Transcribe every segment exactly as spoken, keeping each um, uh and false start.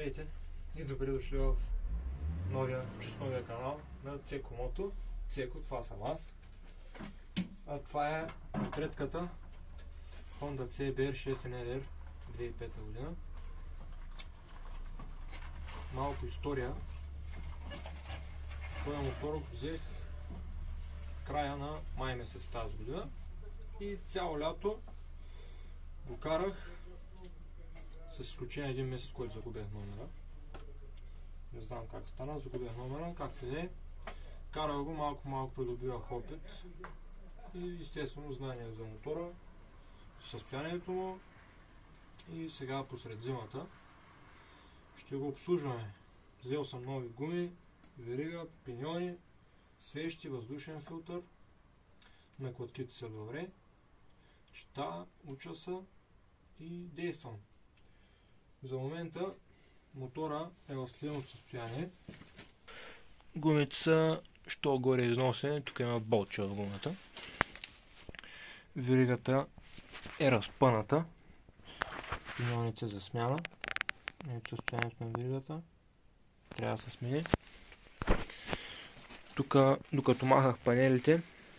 Здравейте и добре дошли в новия, чист новия канал на Цеко Мото. Цеко, това съм аз. А това е отредката Honda си би ар шест ен ел ар две хиляди и пета година. Малко история. Този мотор взех края на май месец тази година и цяло лято го карах, с изключение един месец, който загубях номера. Не знам как стана, загубях номера, както не. Карах го, малко-малко придобивах опит и естествено знание за мотора, състоянието му, и сега посред зимата ще го обслужваме. Взел съм нови гуми, верига, пиньони, свещи, въздушен филтър, накладките са добре, чета, уча се и действам. За момента мотора е в следното състояние. Гумите са що горе износени, тук има болче в гумата. Веригата е разпъната. Пиньоните за смяна. Ето състоянието на веригата. Трябва да се смени. Тук, докато махах панелите,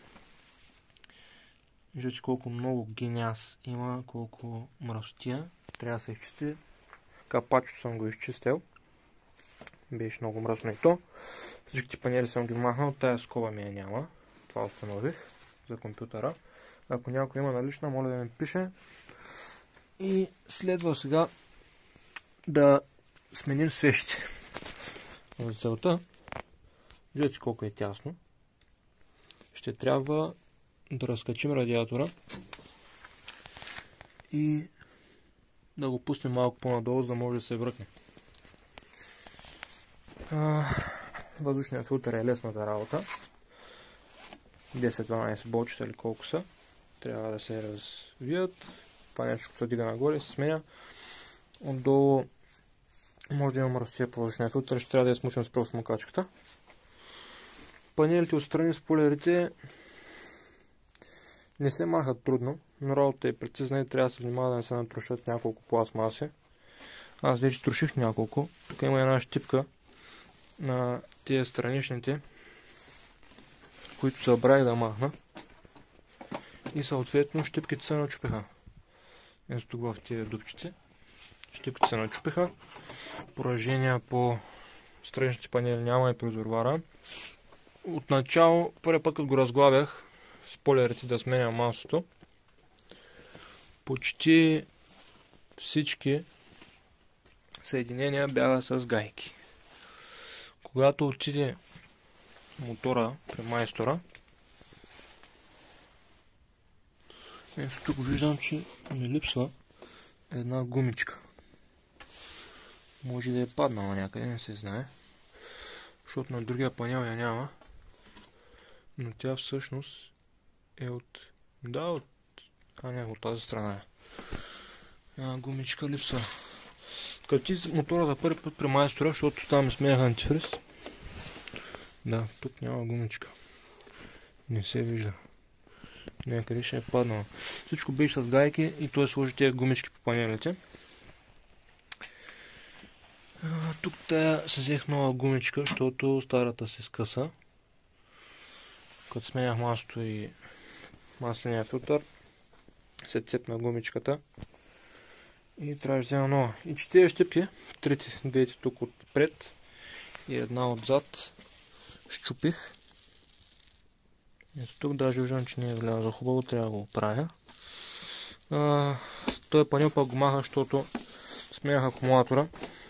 виждате колко много геняс има, колко мръсотия. Трябва да се изчисти. Капачето съм го изчистил. Беше много мръсно и то. Всичките панели съм ги махнал, тая скоба ми я няма. Това установих за компютъра. Ако някой има налична, моля да ми пише. И следва сега да сменим свещите. За целта, виждате колко е тясно. Ще трябва да разкачим радиатора и да го пуснем малко по-надолу, за да може да се връкне. Въздушният филтър е лесната работа. десет-дванайсет болчета или колко са. Трябва да се развият. Това нещо се дига нагоре и се сменя. Отдолу може да има мръсотия по въздушния филтър. Ще трябва да я смучим с пръвосмукачката. Панелите отстрани с полярите не се махат трудно, но работата е прецизна и трябва да се внимава да не се натрушат няколко пластмаси. Аз вече троших няколко. Тук има една щипка на тези страничните, които забравих да махна. И съответно щипките се начупиха. Ето тук в тези дупчици. Щипките се начупиха. Поражения по страничните панели няма и при зорвара. Отначало, първият път като го разглавях с полярите да сменя масото, почти всички съединения бяха с гайки. Когато отиде мотора при майстора, ето тук виждам, че ми липсва една гумичка. Може да е паднала някъде, не се знае, защото на другия панел я няма, но тя всъщност е от... Да, от... А не, от тази страна е. Една гумичка липсва. Като ти мотора за първи път при майстора, защото там сменях антифриз. Да, тук няма гумичка. Не се вижда. Някъде ще е паднала. Всичко беше с гайки и той сложи тези гумички по панелите. А, тук тая се взех нова гумичка, защото старата се скъса. Като сменях маслото и масления филтър, се цепна гумичката и трябва да взема нова. И че тези щипки, трите, двете тук отпред и една отзад, щупих. Ето тук даже виждам, че не е вляза хубаво, трябва да го оправя. Този панел пък го маха, защото сменях акумулатора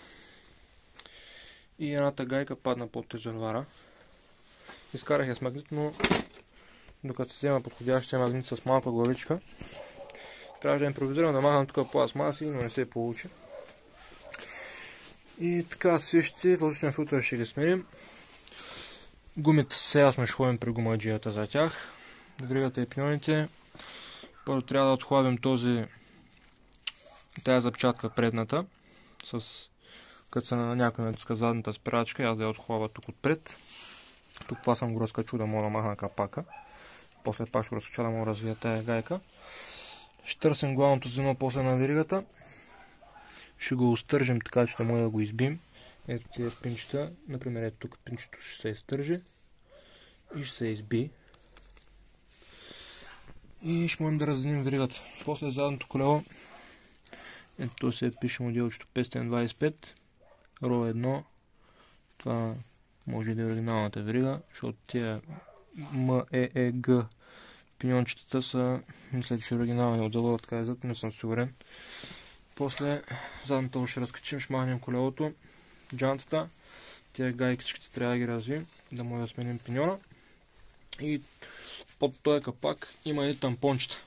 и едната гайка падна под резервуара. Изкарах я с магнит, но докато се взема подходящия магнит с малка главичка, трябва да импровизирам да махам тук пластмаси, но не се получи. И така, свещите, въздушния филтър ще ги сменим. Гумите са ясно, ще ходим при гумаджията за тях. Веригата и пиньоните. Първо трябва да отхладим този, тая запечатка предната, с като се на някой натиска задната спирачка, аз да я отхлава тук отпред. Тук това съм го разкачил да мога да махна капака. После пак ще го разкача да мога да развия тая гайка. Ще търсим главното звено после на веригата. ще го изтържим така, че да може да го избим. Ето тия пинчета, например ето тук пинчето ще се изтържи и ще се изби. И ще можем да разденим веригата. После задното колело, ето то се пише моделчето петстотин двадесет и пет, ро едно, това може да е оригиналната верига, защото тия М Е Е Г пиньончетата са, мисля, че оригинални отдолу, така иззад, не съм сигурен. После задната ще разкачим, ще махнем колелото, джантата, тия гайки ще трябва да ги развием, да може да сменим пиньона. И под този капак има и тампончета.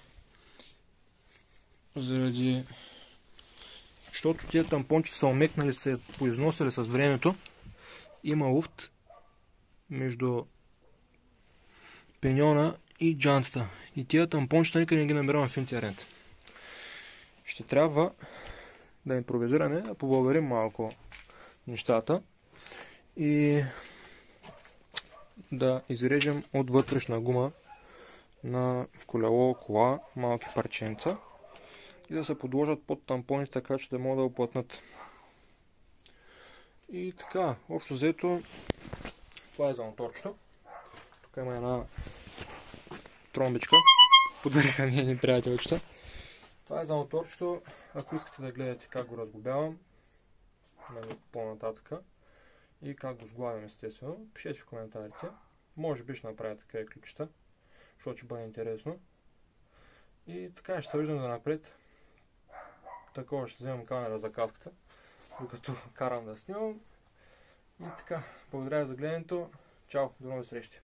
Заради... Защото тия тампончета са омекнали, се поизносили с времето, има луфт между пиньона и джантата. И тия тампончета никъде не ги намираме в интернет. Ще трябва да импровизираме, да побългарим малко нещата и да изрежем от вътрешна гума на колело, кола, малки парченца и да се подложат под тампоните, така че да могат да оплътнат. И така, общо взето, това е за моторчето. Тук има една тромбичка, подариха ми едни приятелчета. Това е за моторчето, ако искате да гледате как го разглобявам, по-нататъка и как го сглавям естествено, пишете в коментарите. Може би ще направя такива клипчета, защото ще бъде интересно. И така ще се виждам за напред. Такова ще вземам камера за каската, докато карам да снимам. И така, благодаря за гледането. Чао, до нови срещи!